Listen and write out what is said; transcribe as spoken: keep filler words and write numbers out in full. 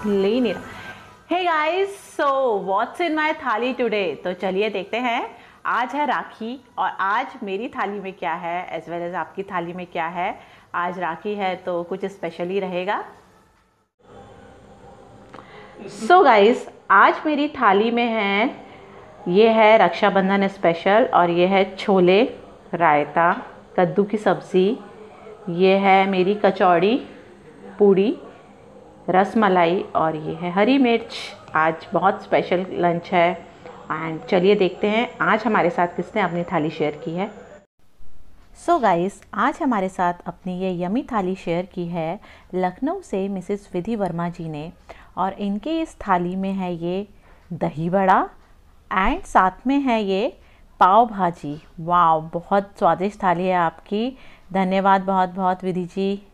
ले ही नहीं रहा। Hey guys, so what's in my thali today. तो चलिए देखते हैं, आज है राखी और आज मेरी थाली में क्या है एज वेल एज आपकी थाली में क्या है। आज राखी है तो कुछ स्पेशल ही रहेगा। सो so गाइस, आज मेरी थाली में है, ये है रक्षाबंधन स्पेशल और ये है छोले, रायता, कद्दू की सब्ज़ी, ये है मेरी कचौड़ी, पूड़ी, रस मलाई और ये है हरी मिर्च। आज बहुत स्पेशल लंच है एंड चलिए देखते हैं आज हमारे साथ किसने अपनी थाली शेयर की है। सो so गाइस, आज हमारे साथ अपनी ये यमी थाली शेयर की है लखनऊ से मिसेस विधि वर्मा जी ने, और इनके इस थाली में है ये दही बड़ा एंड साथ में है ये पाव भाजी। वाह, बहुत स्वादिष्ट थाली है आपकी। धन्यवाद बहुत बहुत विधि जी।